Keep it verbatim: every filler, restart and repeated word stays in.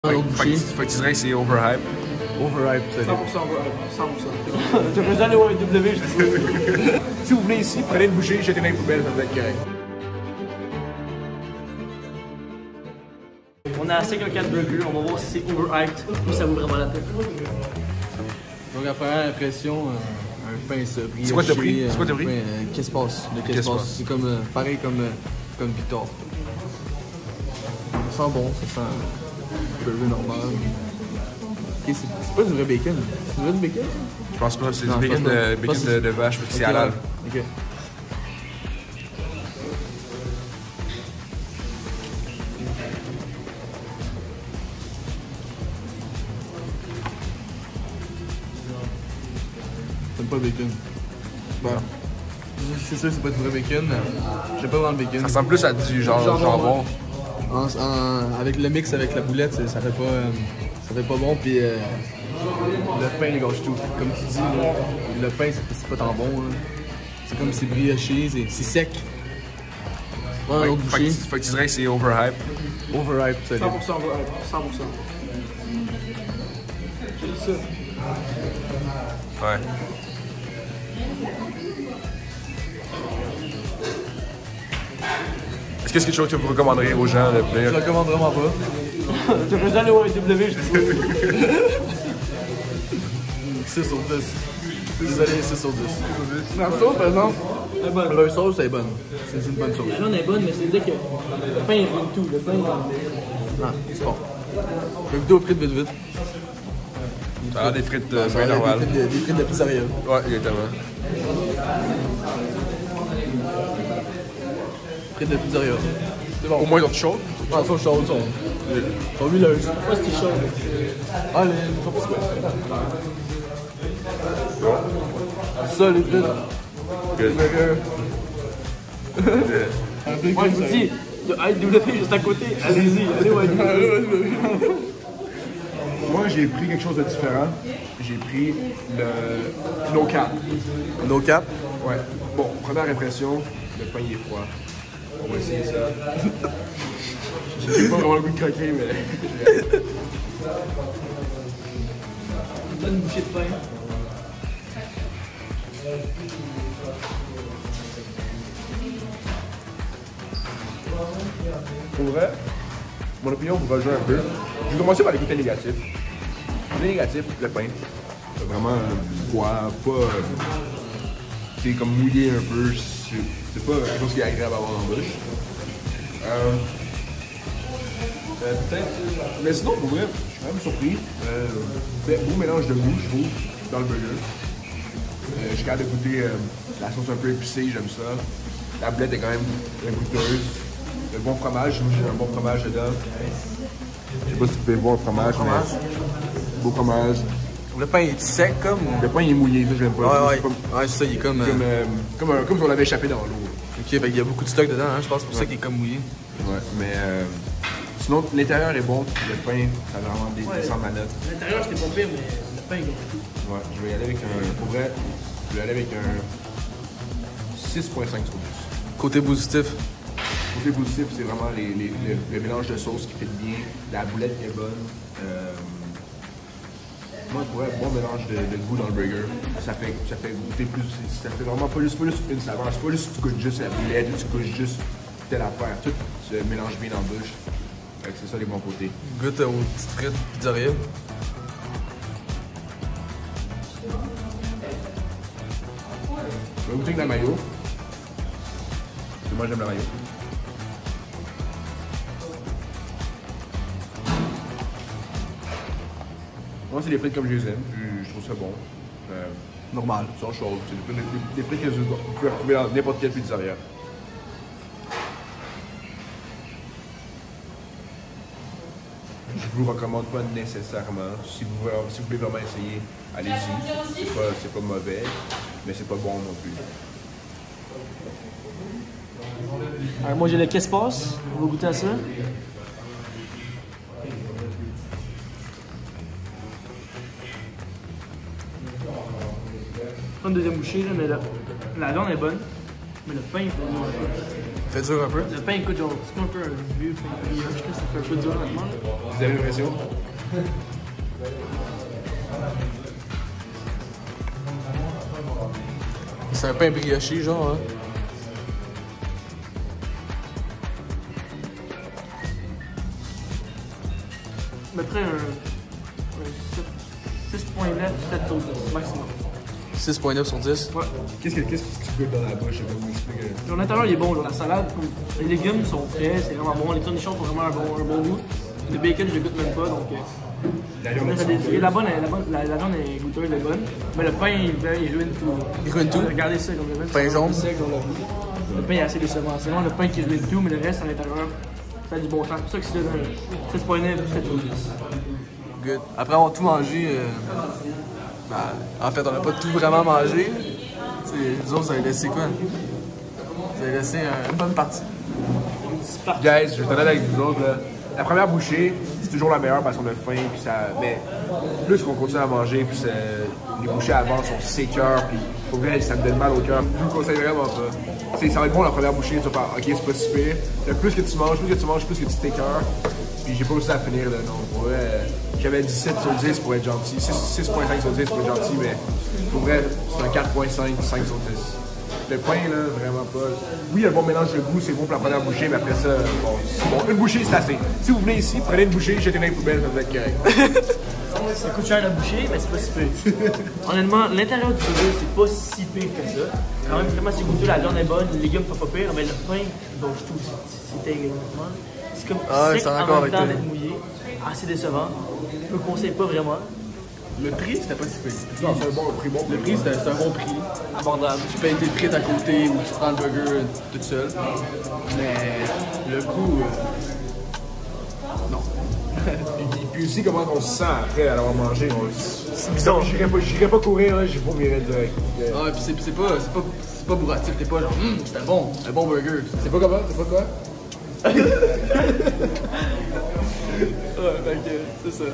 Fait, fait, fait que tu dirais que c'est overhype. Overhype, c'est cent pour cent overhype, cent pour cent. Tu veux aller au W, je dis. Si vous venez ici, prenez une bouchée, jetez dans les poubelles, ça va être correct. On a cinquante-quatre burgers, on va voir si c'est overhyped ou ça vaut vraiment la peine. Donc, la première impression, euh, un pain ça brille. C'est quoi t'as pris? C'est quoi t'as pris? Euh, Qu'est-ce qui se passe? Le qu'est-ce qui se passe? C'est comme, euh, pareil comme, euh, comme Victor. Ça sent bon, ça sent un burger normal. Okay, c'est pas du vrai bacon. C'est du vrai du bacon? Je pense pas, c'est du Non, je bacon, pense pas. de, Je bacon pense de, que de vache parce que c'est Ok, halal. Ok. T'aimes pas le bacon? Bon. C'est sûr que c'est pas du vrai bacon. J'aime pas vraiment le bacon. Ça ressemble plus à du genre Jambon, jambon. En, en, avec le mix avec la boulette, ça fait pas, euh, ça fait pas bon. Puis euh, le pain il gâche tout. Comme tu dis, là, le pain c'est pas tant bon. Là. C'est comme c'est brioché, c'est, c'est sec. Ouais, un Fait, autre fait, bouchée. que- fait que tu dirais que c'est overhype. Overhype, ça cent pour cent overhype, cent pour cent. J'ai dit ça. Ouais. Est-ce que c'est quelque chose que vous recommanderiez aux gens de Je venir? le recommande vraiment pas. Tu veux aller au W, je dis. six sur dix. Désolé, six sur dix. La sauce, par exemple, elle est bonne. Leur sauce, elle est bonne. C'est une bonne sauce. La viande est bonne, mais c'est dire que le pain il ruine tout. Le pain il... Ah, c'est bon. Le vidéo frites vite vite. Ça a l'air des frites euh, Ça bien a l'air normales. Des frites de, des frites de pizzeria. Ouais, exactement. Frites de pizzeria. C'est bon. Au moins, ils ont chaud. Ah, ça, chaud, ça. Sont huileuses. Moi, c'est chaud. Ah, les pas possible. Ça, les frites. Good. Moi, je vous dis, il y a I W juste à côté. Allez-y, allez au I W. Moi, j'ai pris quelque chose de différent. J'ai pris le no cap. No cap. Ouais. Bon, première impression, le pain il est froid. On va essayer ça. J'ai pas vraiment le goût de croquer, mais. Donne une bouchée de pain. Pour vrai, mon opinion vous rejoint un peu. Je vais commencer par les côtés négatifs. Le négatif, le pain. C'est vraiment froid, pas. euh, C'est comme mouillé un peu. C'est c'est pas quelque chose qui est agréable à avoir dans la bouche. Euh, euh, peut-être. Mais sinon, pour vrai, je suis quand même surpris. Euh, ben, beau mélange de goût, je trouve, dans le burger. Euh, je suis capable de goûter euh, la sauce un peu épicée, j'aime ça. La boulette est quand même très goûteuse. Le bon fromage, j'ai un bon fromage dedans. Je sais pas si vous pouvez voir le fromage, mais beau fromage. Le pain est sec comme. Le pain il est mouillé, ça j'aime pas. Ouais, ouais. C'est pas- Ouais, c'est ça, il est comme. Comme, euh, euh, comme, un- comme si on l'avait échappé dans l'eau. Ok, fait qu'il y a beaucoup de stock dedans, hein, je pense, c'est pour ça qu'il est comme mouillé. Ouais, mais euh, sinon l'intérieur est bon. Le pain, ça a vraiment des, Ouais. des manettes. L'intérieur, c'était pas pire, mais le pain il gonfle tout. Ouais, je vais y aller avec un. Pour vrai, je vais y aller avec un six virgule cinq sur dix. Côté positif. Côté positif, c'est vraiment les, les, le, le mélange de sauce qui fait bien. La boulette est bonne. Euh, moi, pour vrai, bon mélange de, de goût dans le burger. Ça fait, ça fait goûter plus. Ça fait vraiment pas juste, pas juste une saveur. C'est pas juste que tu goûtes juste la boulette ou tu goûtes juste telle affaire. Tout se mélange bien dans la bouche. Fait que c'est ça les bons côtés. Goûte aux petites frites pizzeria. Je vais goûter avec la mayo. Parce que moi j'aime la mayo. Moi c'est les frites comme je les aime. Je, je trouve ça bon. Euh, Normal. Ils sont chaudes. C'est des, des, des frites que vous pouvez retrouver dans n'importe quelle pizzeria. Je vous recommande pas nécessairement. Si vous, voulez- si vous voulez vraiment essayer, allez-y. C'est pas, c'est pas mauvais, mais c'est pas bon non plus. Alors, moi, j'ai le qu'est-ce passe. On va goûter à ça. Pas une deuxième bouchée, là, mais la, la viande est bonne. Mais le pain, il faut le manger. Fait dur un peu. Le pain, écoute, genre, c'est comme un peu un vieux pain brioche, là, ça fait un peu dur honnêtement. là. Vous avez l'impression? C'est un pain brioché, genre, hein. Je mettrais un, un six virgule neuf, sept sur dix maximum. six virgule neuf sur dix. Ouais. Qu'est-ce que, qu'est-ce que tu goûtes dans la bouche? Je sais pas vous expliquer. Genre, l'intérieur, il est bon, genre, la salade, comme, les légumes sont frais, c'est vraiment bon, les cornichons ont vraiment un bon, un bon goût. Le bacon, je le goûte même pas, donc. Euh, La viande, ça dé- la bonne, la bonne, la, la viande est goûteuse, elle est bonne. Mais le pain, il, il ruine tout. Il ruine tout? Regardez ça, comme le pain. Pain jaune? Sec, genre, le, le pain est assez décevant. C'est vraiment le pain qui ruine tout, mais le reste à l'intérieur, ça a du bon sens. C'est pour ça que c'est le six virgule neuf, sept sur dix. Good. Après avoir tout mangé, euh, ben, en fait, on n'a pas tout vraiment mangé. T'sais, nous autres, ça avait laissé quoi? Ça avait laissé euh, une bonne partie. Guys, je vais t'en aller avec vous autres. Là. La première bouchée, c'est toujours la meilleure parce qu'on a faim. Puis ça, mais plus qu'on continue à manger, puis les bouchées avant sont sécures. Puis pour vrai, ça me donne mal au cœur. Je vous le conseille vraiment pas. C'est, ça va être bon la première bouchée, tu vas faire ok, c'est pas si pire. Le plus que tu manges, plus que tu manges, plus que tu t'écœures. Puis j'ai pas réussi à finir là, non. Pour vrai, euh, j'avais dix-sept sur dix pour être gentil. six virgule cinq sur dix pour être gentil, mais pour vrai, c'est un quatre virgule cinq, cinq sur dix. Le pain, là, vraiment pas. Oui, il y a un bon mélange de goût, c'est bon pour la première bouchée, mais après ça, bon, c'est bon. Une bouchée, c'est assez. Si vous venez ici, prenez une bouchée, jetez dans les poubelles, ça va être correct. Ça coûte cher la bouchée, mais c'est pas si pire. Honnêtement, l'intérieur du burger, c'est pas si pire que ça. Quand même, vraiment, c'est goûteux, la viande est bonne, les légumes sont pas pires, mais le pain, donc je trouve que c'est- c'est terrible. honnêtement. C'est comme Ah ouais, sec je suis en en accord même avec temps toi. d'être mouillé. Assez décevant. Je le conseille pas vraiment. Le prix, c'était pas si pire. Non, c'est un bon prix, bon Le prix, c'était c'est un bon prix. Abordable. Tu payes tes frites à côté ou tu prends le burger toute seule. Mais le coût, euh, non. Et puis aussi, comment on se sent après l'avoir mangé. On... C'est bizarre. J'irais pas, j'irais pas courir, là, j'ai vomirais direct. Euh, Ah, et puis c'est c'est pas, c'est pas, c'est pas bourratif. T'es pas genre, hum, c'était bon, un bon burger. C'est pas comment? C'est pas quoi? Ouais, fait que, c'est ça.